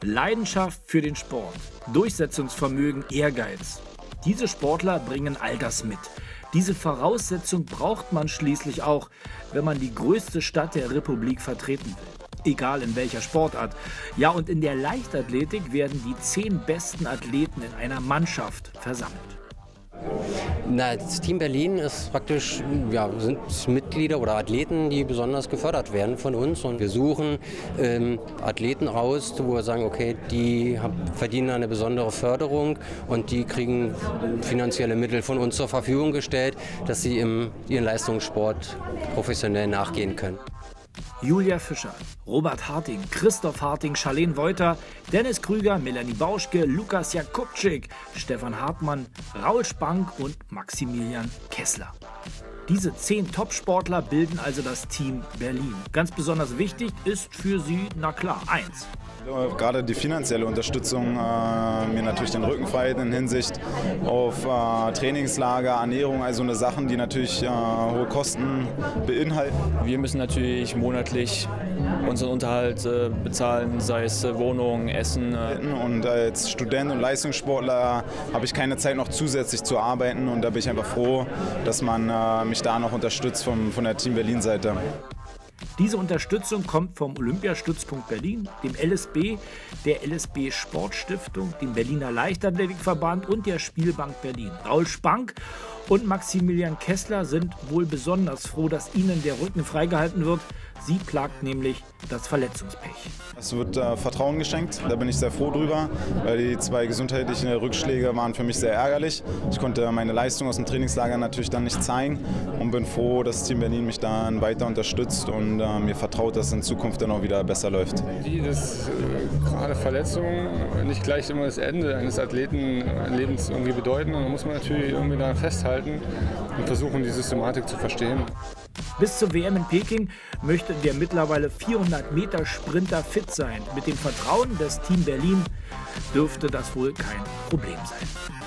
Leidenschaft für den Sport, Durchsetzungsvermögen, Ehrgeiz. Diese Sportler bringen all das mit. Diese Voraussetzung braucht man schließlich auch, wenn man die größte Stadt der Republik vertreten will. Egal in welcher Sportart. Ja, und in der Leichtathletik werden die 10 besten Athleten in einer Mannschaft versammelt. Das Team Berlin ist praktisch, sind Mitglieder oder Athleten, die besonders gefördert werden von uns. Und wir suchen Athleten raus, wo wir sagen, okay, die verdienen eine besondere Förderung und die kriegen finanzielle Mittel von uns zur Verfügung gestellt, dass sie ihren Leistungssport professionell nachgehen können. Julia Fischer, Robert Harting, Christoph Harting, Charlene Wolter, Dennis Krüger, Melanie Bauschke, Lukas Jakubczyk, Stefan Hartmann, Raul Spank und Maximilian Kessler. Diese 10 Top-Sportler bilden also das Team Berlin. Ganz besonders wichtig ist für sie, na klar, eins. Gerade die finanzielle Unterstützung, mir natürlich den Rücken frei in Hinsicht auf Trainingslager, Ernährung, also eine Sachen, die natürlich hohe Kosten beinhalten. Wir müssen natürlich monatlich unseren Unterhalt bezahlen, sei es Wohnung, Essen. Und als Student und Leistungssportler habe ich keine Zeit noch zusätzlich zu arbeiten und da bin ich einfach froh, dass man mich da noch unterstützt von der Team Berlin-Seite. Diese Unterstützung kommt vom Olympiastützpunkt Berlin, dem LSB, der LSB Sportstiftung, dem Berliner Leichtathletikverband und der Spielbank Berlin. Raul Spank und Maximilian Kessler sind wohl besonders froh, dass ihnen der Rücken freigehalten wird. Sie plagt nämlich das Verletzungspech. Es wird Vertrauen geschenkt, da bin ich sehr froh drüber, weil die 2 gesundheitlichen Rückschläge waren für mich sehr ärgerlich. Ich konnte meine Leistung aus dem Trainingslager natürlich dann nicht zeigen und bin froh, dass Team Berlin mich dann weiter unterstützt und mir vertraut, dass es in Zukunft dann auch wieder besser läuft. Dass gerade Verletzungen nicht gleich immer das Ende eines Athletenlebens irgendwie bedeuten. Und da muss man natürlich irgendwie daran festhalten und versuchen, die Systematik zu verstehen. Bis zur WM in Peking möchte der mittlerweile 400-Meter-Sprinter fit sein. Mit dem Vertrauen des Team Berlin dürfte das wohl kein Problem sein.